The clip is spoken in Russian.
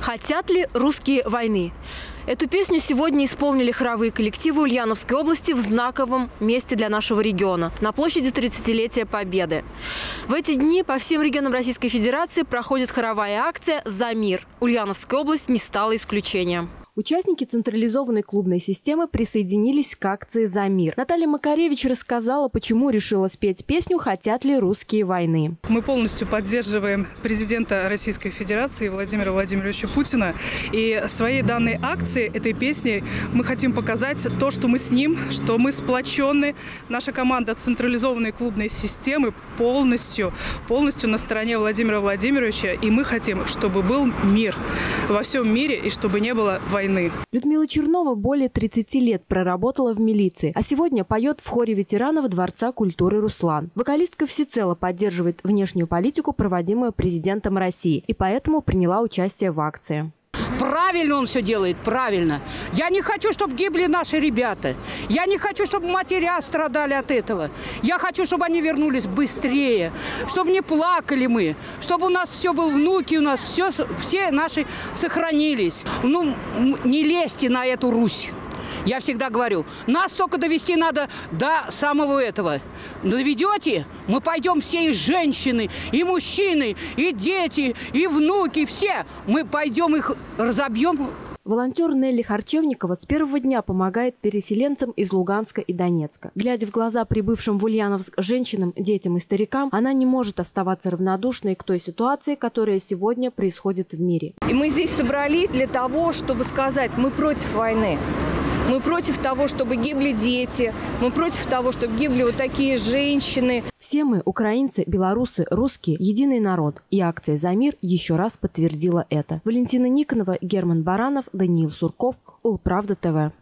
Хотят ли русские войны? Эту песню сегодня исполнили хоровые коллективы Ульяновской области в знаковом месте для нашего региона – на площади 30-летия Победы. В эти дни по всем регионам Российской Федерации проходит хоровая акция «За мир». Ульяновская область не стала исключением. Участники централизованной клубной системы присоединились к акции «За мир». Наталья Макаревич рассказала, почему решила спеть песню «Хотят ли русские войны». Мы полностью поддерживаем президента Российской Федерации Владимира Владимировича Путина. И своей данной акции, этой песней, мы хотим показать то, что мы с ним, что мы сплочены. Наша команда централизованной клубной системы полностью на стороне Владимира Владимировича. И мы хотим, чтобы был мир во всем мире и чтобы не было войны. Людмила Чернова более 30 лет проработала в милиции, а сегодня поет в хоре ветеранов Дворца культуры «Руслан». Вокалистка всецело поддерживает внешнюю политику, проводимую президентом России, и поэтому приняла участие в акции. Правильно он все делает, правильно. Я не хочу, чтобы гибли наши ребята. Я не хочу, чтобы матеря страдали от этого. Я хочу, чтобы они вернулись быстрее, чтобы не плакали мы, чтобы у нас все было, внуки у нас, все наши сохранились. Ну, не лезьте на эту Русь. Я всегда говорю, нас только довести надо до самого этого. Доведете, мы пойдем все, и женщины, и мужчины, и дети, и внуки, все. Мы пойдем их разобьем. Волонтер Нелли Харчевникова с первого дня помогает переселенцам из Луганска и Донецка. Глядя в глаза прибывшим в Ульяновск женщинам, детям и старикам, она не может оставаться равнодушной к той ситуации, которая сегодня происходит в мире. И мы здесь собрались для того, чтобы сказать, мы против войны. Мы против того, чтобы гибли дети. Мы против того, чтобы гибли вот такие женщины. Все мы, украинцы, белорусы, русские, единый народ. И акция «За мир» еще раз подтвердила это. Валентина Никонова, Герман Баранов, Даниил Сурков, Улправда ТВ.